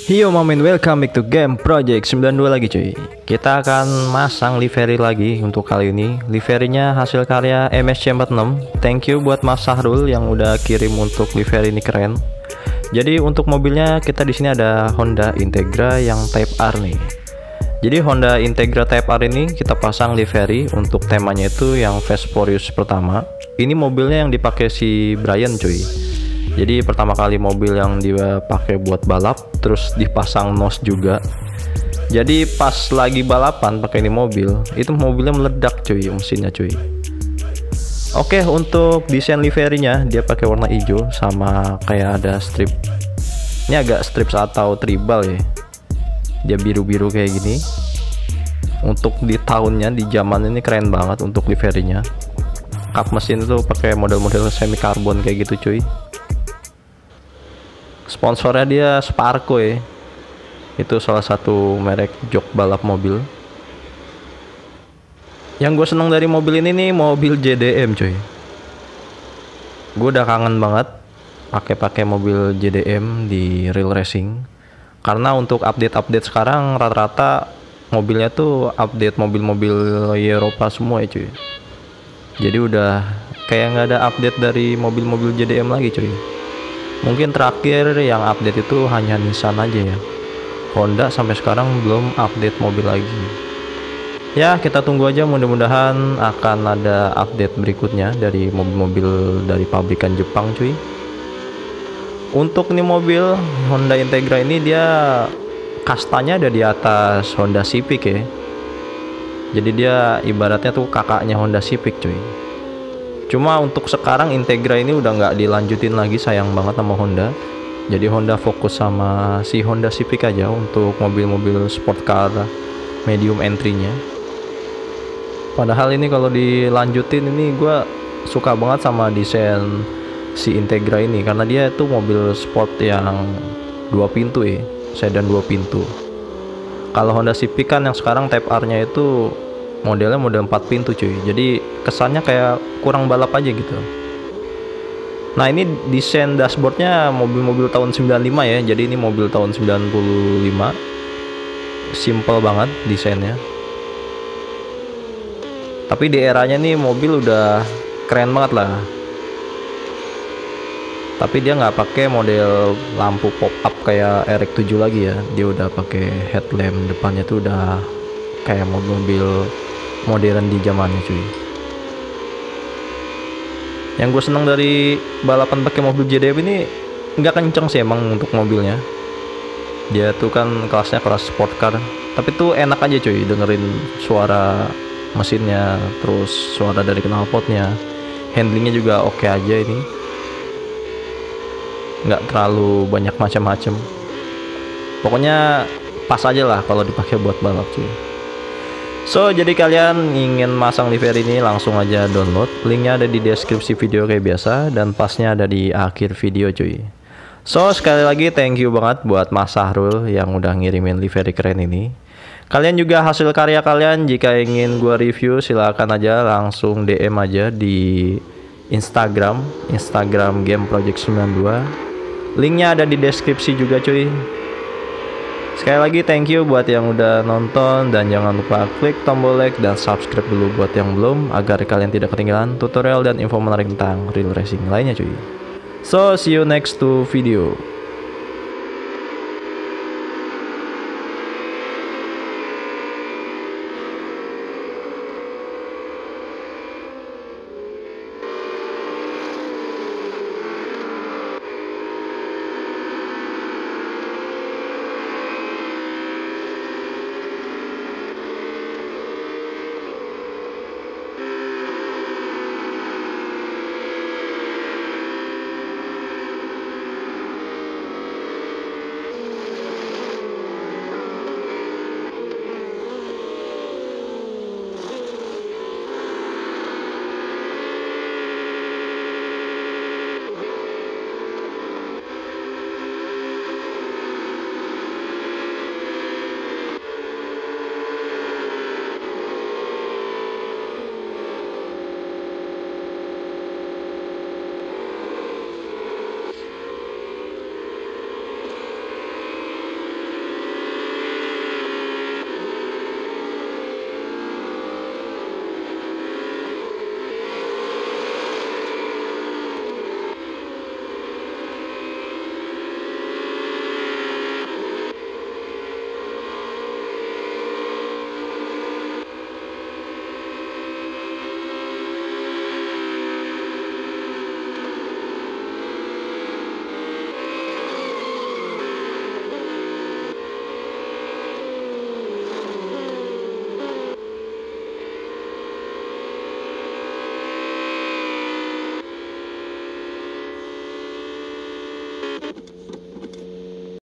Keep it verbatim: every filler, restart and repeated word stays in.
Yo mamin, welcome back to Game Project sembilan puluh dua lagi cuy. Kita akan masang livery lagi untuk kali ini. Liverynya hasil karya M S C empat enam. Thank you buat Mas Sahrul yang udah kirim untuk livery ini, keren. Jadi untuk mobilnya kita di sini ada Honda Integra yang Type R nih. Jadi Honda Integra Type R ini kita pasang livery untuk temanya itu yang Fast Furious pertama. Ini mobilnya yang dipakai si Brian cuy. Jadi pertama kali mobil yang dia pakai buat balap, terus dipasang nos juga. Jadi pas lagi balapan pakai ini mobil, itu mobilnya meledak cuy, mesinnya cuy. Oke, untuk desain liverynya dia pakai warna hijau sama kayak ada strip. Ini agak strips atau tribal ya. Dia biru-biru kayak gini. Untuk di tahunnya, di zaman ini keren banget untuk liverynya. Kap mesin itu pakai model-model semi karbon kayak gitu cuy. Sponsornya dia Sparco ya. Itu salah satu merek jok balap mobil. Yang gue seneng dari mobil ini nih, mobil J D M cuy. Gue udah kangen banget pakai-pakai mobil J D M di real racing. Karena untuk update-update sekarang rata-rata mobilnya tuh update mobil-mobil Eropa semua ya cuy. Jadi udah kayak nggak ada update dari mobil-mobil J D M lagi cuy. Mungkin terakhir yang update itu hanya Nissan aja ya. Honda sampai sekarang belum update mobil lagi. Ya kita tunggu aja, mudah-mudahan akan ada update berikutnya dari mobil-mobil dari pabrikan Jepang cuy. Untuk nih mobil Honda Integra ini dia kastanya ada di atas Honda Civic ya. Jadi dia ibaratnya tuh kakaknya Honda Civic cuy. Cuma untuk sekarang Integra ini udah nggak dilanjutin lagi, sayang banget sama Honda. Jadi Honda fokus sama si Honda Civic aja untuk mobil-mobil sport car medium entry-nya. Padahal ini kalau dilanjutin ini gue suka banget sama desain si Integra ini, karena dia itu mobil sport yang dua pintu ya, sedan dua pintu. Kalau Honda Civic kan yang sekarang Type R-nya itu modelnya model empat pintu cuy. Jadi kesannya kayak kurang balap aja gitu. Nah ini desain dashboardnya mobil-mobil tahun sembilan puluh lima ya. Jadi ini mobil tahun sembilan puluh lima. Simple banget desainnya. Tapi di eranya nih mobil udah keren banget lah. Tapi dia nggak pakai model lampu pop up kayak R X tujuh lagi ya. Dia udah pakai headlamp depannya tuh udah kayak mobil-mobil modern di zamannya cuy. Yang gue seneng dari balapan pakai mobil J D M ini nggak kenceng sih emang untuk mobilnya. Dia tuh kan kelasnya kelas sport car, tapi tuh enak aja cuy dengerin suara mesinnya, terus suara dari knalpotnya, handlingnya juga oke aja ini. Nggak terlalu banyak macam-macam. Pokoknya pas aja lah kalau dipakai buat balap cuy. So, jadi kalian ingin masang livery ini langsung aja download. Linknya ada di deskripsi video kayak biasa, dan pasnya ada di akhir video cuy. So, sekali lagi thank you banget buat Mas Sahrul yang udah ngirimin livery keren ini. Kalian juga hasil karya kalian jika ingin gua review silahkan aja langsung D M aja di Instagram, Instagram Game Project sembilan puluh dua. Linknya ada di deskripsi juga cuy. Sekali lagi thank you buat yang udah nonton, dan jangan lupa klik tombol like dan subscribe dulu buat yang belum, agar kalian tidak ketinggalan tutorial dan info menarik tentang real racing lainnya cuy. So see you next to video.